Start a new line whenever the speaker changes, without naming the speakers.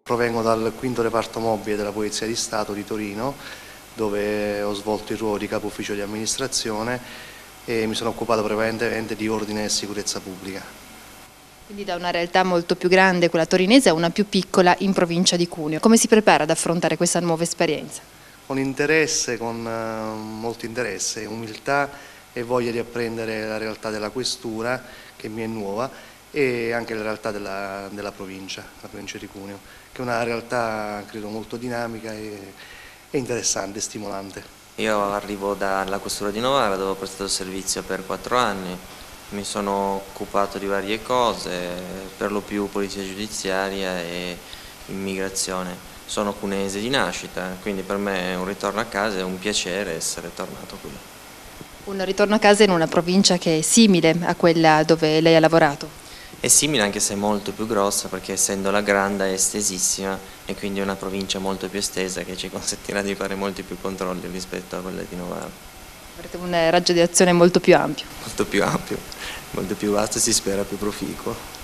Provengo dal quinto reparto mobile della Polizia di Stato di Torino, dove ho svolto il ruolo di capo ufficio di amministrazione e mi sono occupato prevalentemente di ordine e sicurezza pubblica.
Quindi da una realtà molto più grande, quella torinese, a una più piccola in provincia di Cuneo. Come si prepara ad affrontare questa nuova esperienza?
Con interesse, con molto interesse, umiltà e voglia di apprendere la realtà della questura, che mi è nuova, e anche la realtà della provincia, la provincia di Cuneo, che è una realtà credo molto dinamica e interessante, stimolante.
Io arrivo dalla questura di Novara, dove ho prestato servizio per 4 anni, mi sono occupato di varie cose, per lo più polizia giudiziaria e immigrazione. Sono cuneese di nascita, quindi per me è un ritorno a casa, è un piacere essere tornato qui.
Un ritorno a casa in una provincia che è simile a quella dove lei ha lavorato?
È simile anche se è molto più grossa, perché essendo la Granda è estesissima e quindi è una provincia molto più estesa che ci consentirà di fare molti più controlli rispetto a quella di Novara.
Avrete un raggio di azione molto più ampio.
Molto più ampio, molto più vasto e si spera più proficuo.